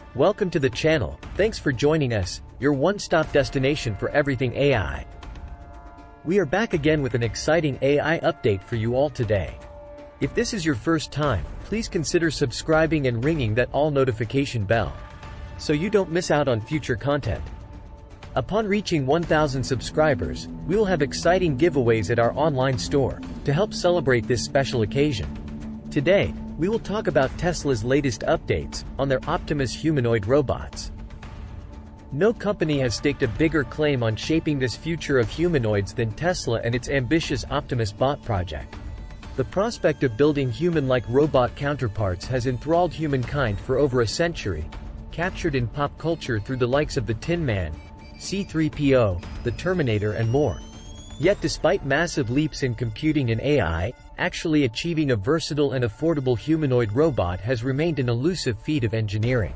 Welcome to the channel. Thanks for joining us, your one-stop destination for everything AI. We are back again with an exciting AI update for you all today. If this is your first time, please consider subscribing and ringing that all notification bell, so you don't miss out on future content. Upon reaching 1,000 subscribers, we will have exciting giveaways at our online store, to help celebrate this special occasion. Today, we will talk about Tesla's latest updates on their Optimus humanoid robots. No company has staked a bigger claim on shaping this future of humanoids than Tesla and its ambitious Optimus bot project. The prospect of building human-like robot counterparts has enthralled humankind for over a century, captured in pop culture through the likes of the Tin Man, C-3PO, the Terminator and more. Yet despite massive leaps in computing and AI, actually achieving a versatile and affordable humanoid robot has remained an elusive feat of engineering.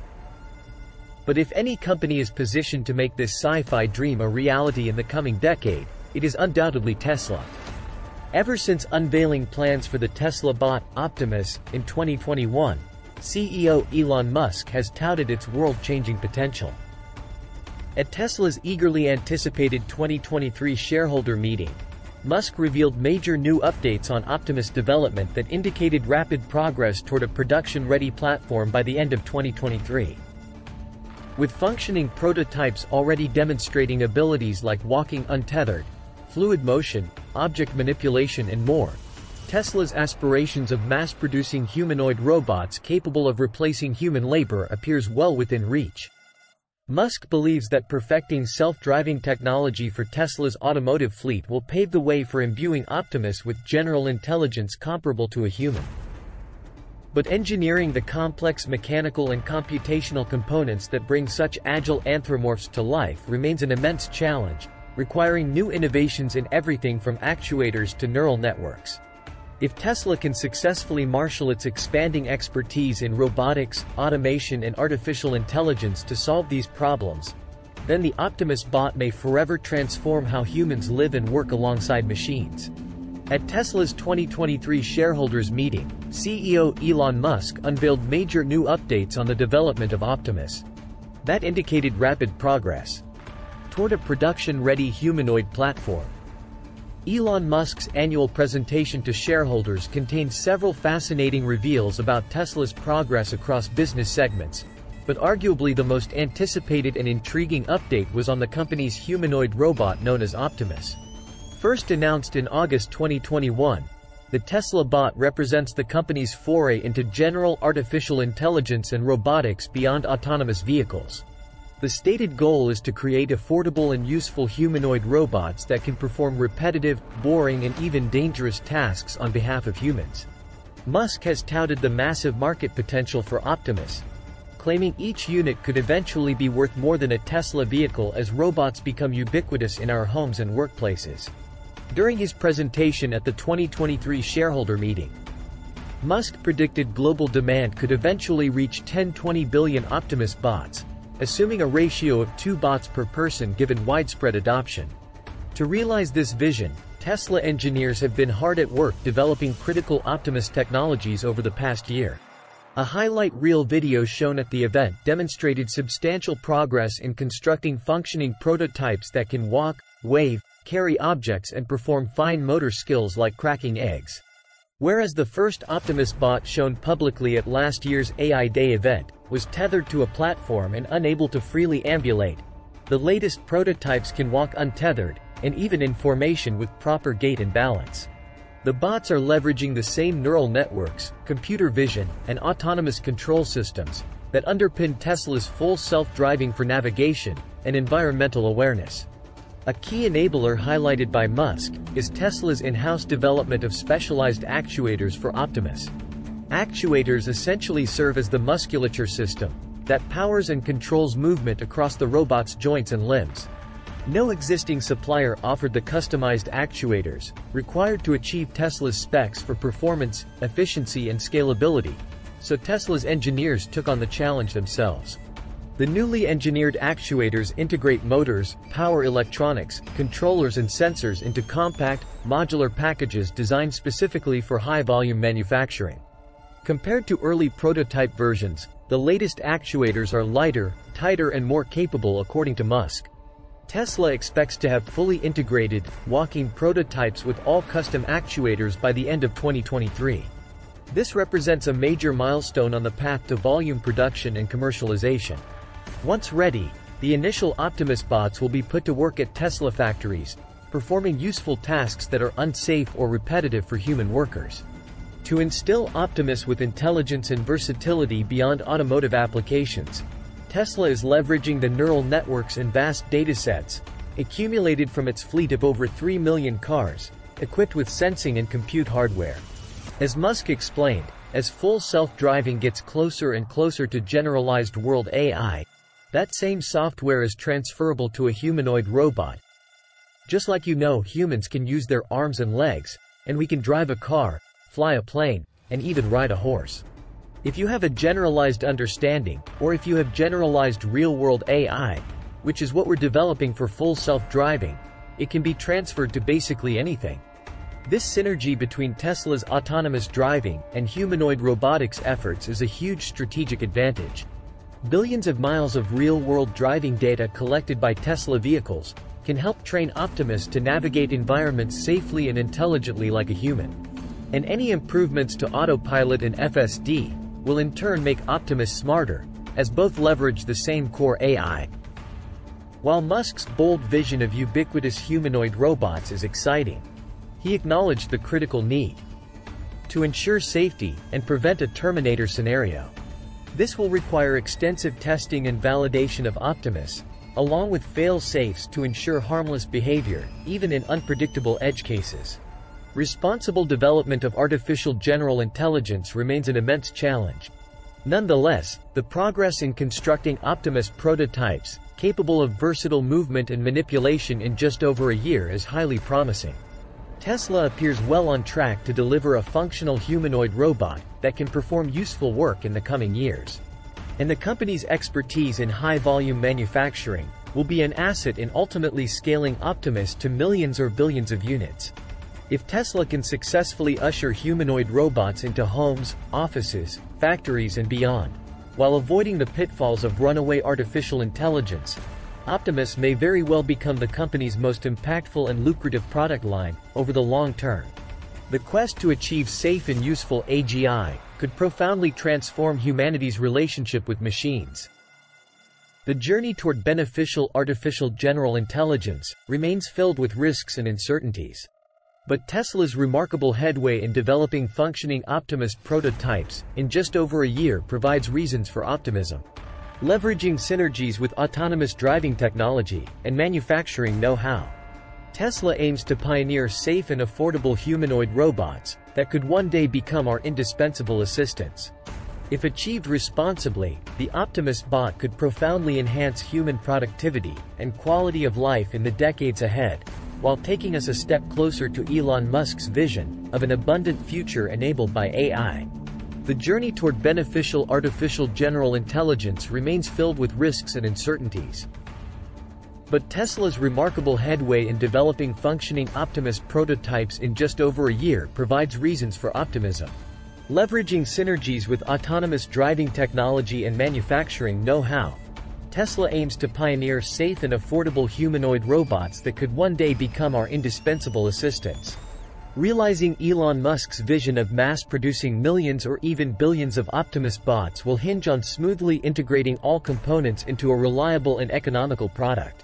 But if any company is positioned to make this sci-fi dream a reality in the coming decade, it is undoubtedly Tesla. Ever since unveiling plans for the Tesla bot, Optimus, in 2021, CEO Elon Musk has touted its world-changing potential. At Tesla's eagerly anticipated 2023 shareholder meeting, Musk revealed major new updates on Optimus development that indicated rapid progress toward a production-ready platform by the end of 2023. With functioning prototypes already demonstrating abilities like walking untethered, fluid motion, object manipulation and more, Tesla's aspirations of mass-producing humanoid robots capable of replacing human labor appears well within reach. Musk believes that perfecting self-driving technology for Tesla's automotive fleet will pave the way for imbuing Optimus with general intelligence comparable to a human. But engineering the complex mechanical and computational components that bring such agile anthropomorphs to life remains an immense challenge, requiring new innovations in everything from actuators to neural networks. If Tesla can successfully marshal its expanding expertise in robotics, automation and artificial intelligence to solve these problems, then the Optimus bot may forever transform how humans live and work alongside machines. At Tesla's 2023 shareholders meeting, CEO Elon Musk unveiled major new updates on the development of Optimus that indicated rapid progress toward a production-ready humanoid platform. Elon Musk's annual presentation to shareholders contained several fascinating reveals about Tesla's progress across business segments, but arguably the most anticipated and intriguing update was on the company's humanoid robot known as Optimus. First announced in August 2021, the Tesla bot represents the company's foray into general artificial intelligence and robotics beyond autonomous vehicles. The stated goal is to create affordable and useful humanoid robots that can perform repetitive, boring and even dangerous tasks on behalf of humans. Musk has touted the massive market potential for Optimus, claiming each unit could eventually be worth more than a Tesla vehicle as robots become ubiquitous in our homes and workplaces. During his presentation at the 2023 shareholder meeting, Musk predicted global demand could eventually reach 10-20 billion Optimus bots, assuming a ratio of 2 bots per person given widespread adoption. To realize this vision, Tesla engineers have been hard at work developing critical Optimus technologies over the past year. A highlight reel video shown at the event demonstrated substantial progress in constructing functioning prototypes that can walk, wave, carry objects and perform fine motor skills like cracking eggs. Whereas the first Optimus bot shown publicly at last year's AI Day event was tethered to a platform and unable to freely ambulate, the latest prototypes can walk untethered, and even in formation with proper gait and balance. The bots are leveraging the same neural networks, computer vision, and autonomous control systems that underpin Tesla's full self-driving for navigation and environmental awareness. A key enabler highlighted by Musk is Tesla's in-house development of specialized actuators for Optimus. Actuators essentially serve as the musculature system that powers and controls movement across the robot's joints and limbs. No existing supplier offered the customized actuators required to achieve Tesla's specs for performance, efficiency and scalability, so Tesla's engineers took on the challenge themselves. The newly engineered actuators integrate motors, power electronics, controllers and sensors into compact, modular packages designed specifically for high-volume manufacturing. Compared to early prototype versions, The latest actuators are lighter, tighter and more capable according to Musk. Tesla expects to have fully integrated, walking prototypes with all custom actuators by the end of 2023. This represents a major milestone on the path to volume production and commercialization. Once ready, the initial Optimus bots will be put to work at Tesla factories, performing useful tasks that are unsafe or repetitive for human workers. To instill Optimus with intelligence and versatility beyond automotive applications, Tesla is leveraging the neural networks and vast datasets accumulated from its fleet of over 3 million cars, equipped with sensing and compute hardware. As Musk explained, as full self-driving gets closer and closer to generalized world AI, that same software is transferable to a humanoid robot. Just like humans can use their arms and legs, and we can drive a car, fly a plane, and even ride a horse. If you have a generalized understanding, or if you have generalized real-world AI, which is what we're developing for full self-driving, it can be transferred to basically anything. This synergy between Tesla's autonomous driving and humanoid robotics efforts is a huge strategic advantage. Billions of miles of real-world driving data collected by Tesla vehicles can help train Optimus to navigate environments safely and intelligently like a human. And any improvements to autopilot and FSD will in turn make Optimus smarter, as both leverage the same core AI. While Musk's bold vision of ubiquitous humanoid robots is exciting, he acknowledged the critical need to ensure safety and prevent a Terminator scenario. This will require extensive testing and validation of Optimus, along with fail-safes to ensure harmless behavior, even in unpredictable edge cases. Responsible development of artificial general intelligence remains an immense challenge. Nonetheless, the progress in constructing Optimus prototypes, capable of versatile movement and manipulation in just over a year, is highly promising. Tesla appears well on track to deliver a functional humanoid robot that can perform useful work in the coming years. And the company's expertise in high-volume manufacturing will be an asset in ultimately scaling Optimus to millions or billions of units. If Tesla can successfully usher humanoid robots into homes, offices, factories and beyond, while avoiding the pitfalls of runaway artificial intelligence, Optimus may very well become the company's most impactful and lucrative product line over the long term. The quest to achieve safe and useful AGI could profoundly transform humanity's relationship with machines. The journey toward beneficial artificial general intelligence remains filled with risks and uncertainties. But Tesla's remarkable headway in developing functioning Optimus prototypes in just over a year provides reasons for optimism. Leveraging synergies with autonomous driving technology and manufacturing know-how, Tesla aims to pioneer safe and affordable humanoid robots that could one day become our indispensable assistants. If achieved responsibly, the Optimus bot could profoundly enhance human productivity and quality of life in the decades ahead, while taking us a step closer to Elon Musk's vision of an abundant future enabled by AI. The journey toward beneficial artificial general intelligence remains filled with risks and uncertainties. But Tesla's remarkable headway in developing functioning Optimus prototypes in just over a year provides reasons for optimism. Leveraging synergies with autonomous driving technology and manufacturing know-how, Tesla aims to pioneer safe and affordable humanoid robots that could one day become our indispensable assistants. Realizing Elon Musk's vision of mass-producing millions or even billions of Optimus bots will hinge on smoothly integrating all components into a reliable and economical product.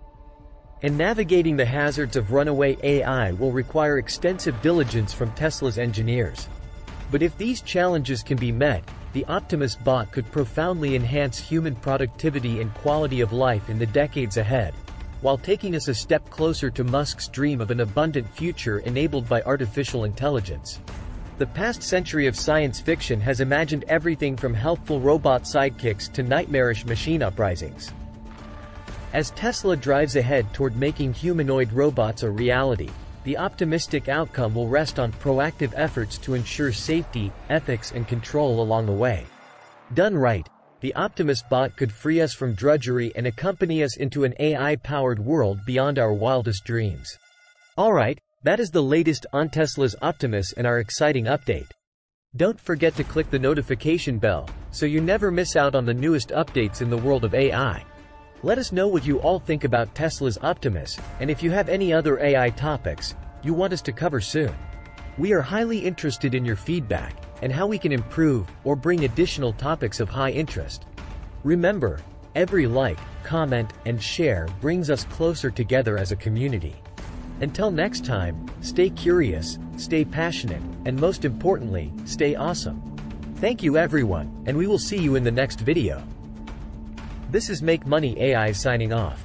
And navigating the hazards of runaway AI will require extensive diligence from Tesla's engineers. But if these challenges can be met, the Optimus bot could profoundly enhance human productivity and quality of life in the decades ahead, while taking us a step closer to Musk's dream of an abundant future enabled by artificial intelligence. The past century of science fiction has imagined everything from helpful robot sidekicks to nightmarish machine uprisings. As Tesla drives ahead toward making humanoid robots a reality, the optimistic outcome will rest on proactive efforts to ensure safety, ethics and control along the way. Done right, the Optimus bot could free us from drudgery and accompany us into an AI-powered world beyond our wildest dreams. Alright, that is the latest on Tesla's Optimus and our exciting update. Don't forget to click the notification bell, so you never miss out on the newest updates in the world of AI. Let us know what you all think about Tesla's Optimus, and if you have any other AI topics you want us to cover soon. We are highly interested in your feedback, and how we can improve or bring additional topics of high interest. Remember, every like, comment, and share brings us closer together as a community. Until next time, stay curious, stay passionate, and most importantly, stay awesome. Thank you everyone, and we will see you in the next video. This is Make Money AI signing off.